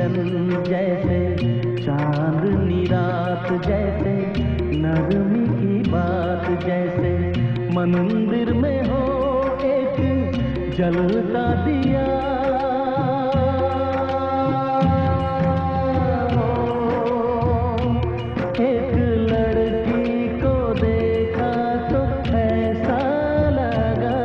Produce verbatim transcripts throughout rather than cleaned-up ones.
मिलन जैसे चांदनी रात जैसे नरमी की बात जैसे मंदिर में हो एक जलता दिया एक लड़की को देखा तो ऐसा लगा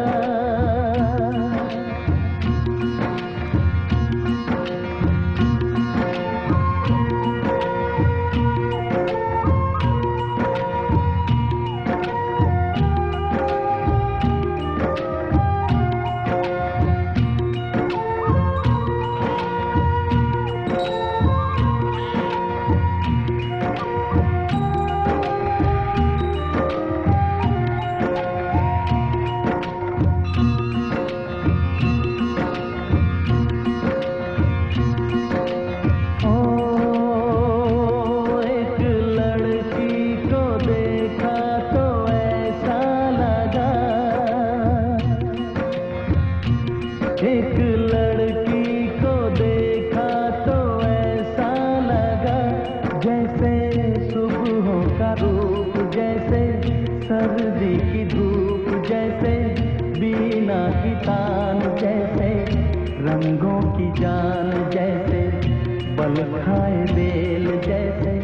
एक लड़की को देखा तो ऐसा लगा जैसे सुबहों का रूप जैसे सर्दी की धूप जैसे बीना की तान जैसे रंगों की जान जैसे बल खाए बेल जैसे